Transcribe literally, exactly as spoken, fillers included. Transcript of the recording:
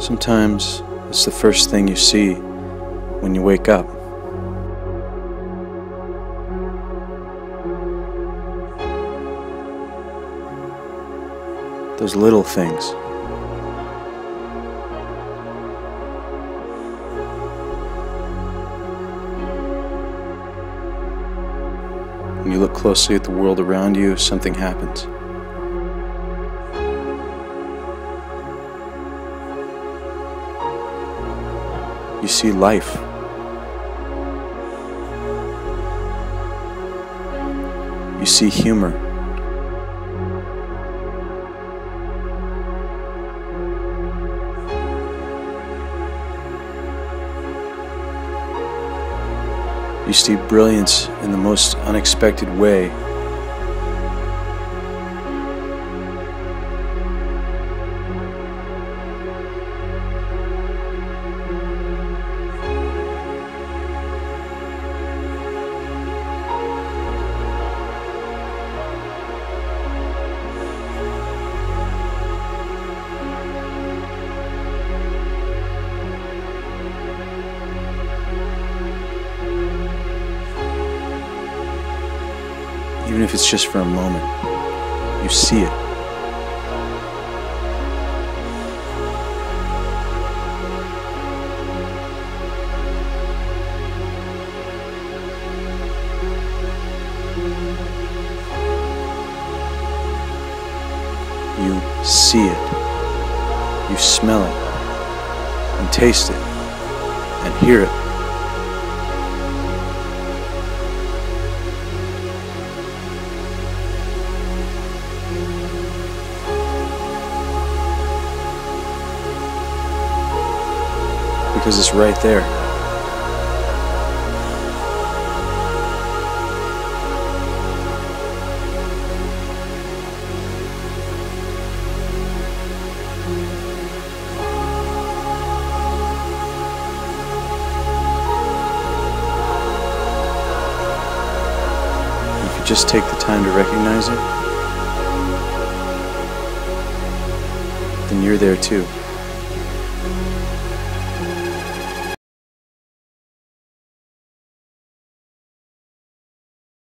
Sometimes it's the first thing you see when you wake up. Those little things. When you look closely at the world around you, something happens. You see life. You see humor. You see brilliance in the most unexpected way. Even if it's just for a moment, you see it. You see it. You smell it, and taste it, and hear it. Because it's right there. If you just take the time to recognize it, then you're there too.